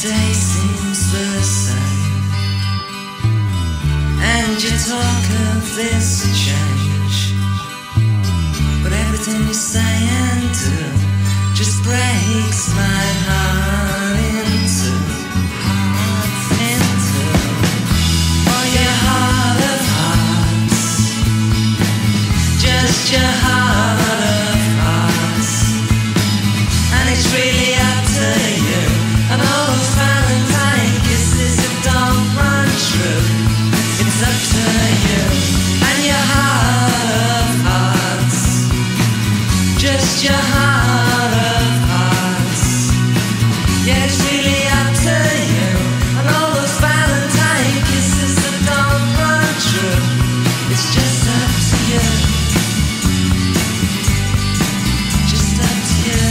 day seems the same, and you talk of this change, but everything you say and do just breaks my heart into oh, your heart of hearts, just your heart of hearts, and it's really up to you. And all those Valentine kisses that don't run true, it's up to you and your heart of hearts, just your heart of hearts. Yeah, it's really up to you. And all those Valentine kisses that don't run true, it's just up to you, just up to you.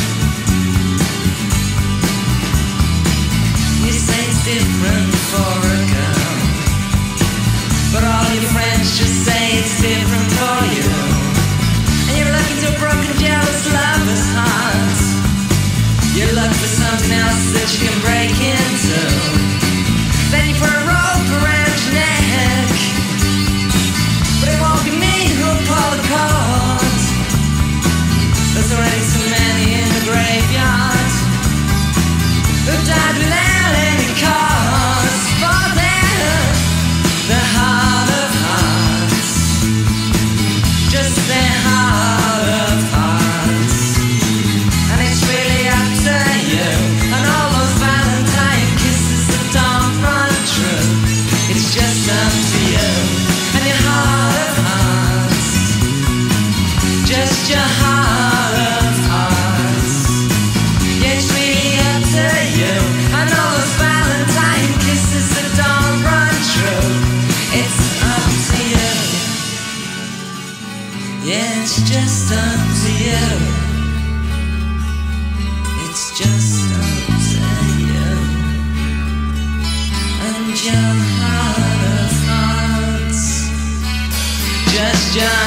Different for a girl, but all your friends just say it's different for you. And you're looking to a broken, jealous lover's heart. You look for something else that you can break into. Then you put a rope around your neck, but it won't be me who'll pull the cord. There's already too many in the graveyard who died without any cause for them. The heart of hearts, just their heart of hearts, and it's really up to you. And all those Valentine kisses that don't run true, it's just up to you and your heart of hearts, just your heart of hearts. Yeah, it's really up to you. And all those Valentine kisses that don't run true, it's up to you. Yeah, it's just up to you. It's just up to you. And your heart of hearts, just your